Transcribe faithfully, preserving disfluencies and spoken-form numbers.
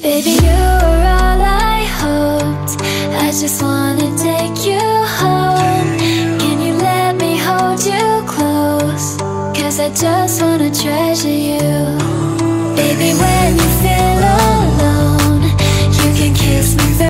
Baby, you were all I hoped. I just wanna take you home. Can you let me hold you close? 'Cause I just wanna treasure you.